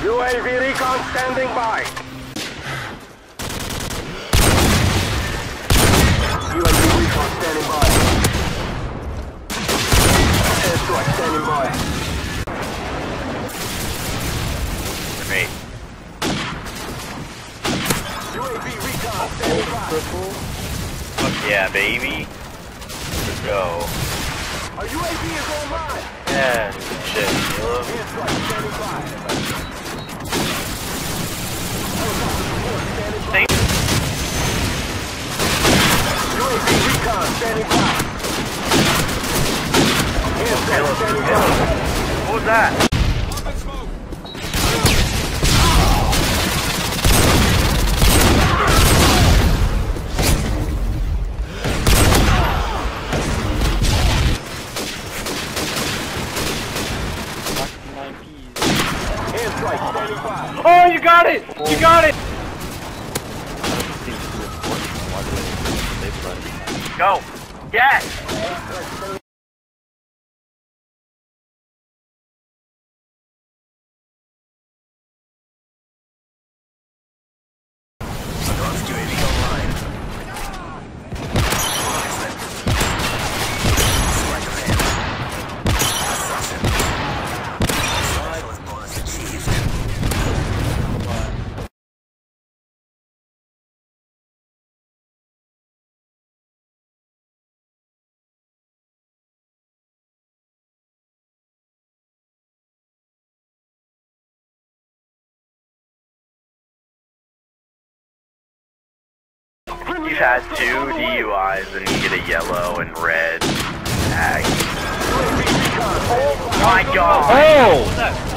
UAV recon standing by. UAV recon standing by. Airstrike standing by. Great. UAV recon standing by. Fuck yeah, baby. Let's go. Our UAV is online. Yeah, shit. Airstrike standing by. Thank UAV recon standing by. Airstrike standing by. What was that? Oh, you got it! You got it! Go! Yes! You had 2 DUIs and you get a yellow and red tag. Oh my god! Oh!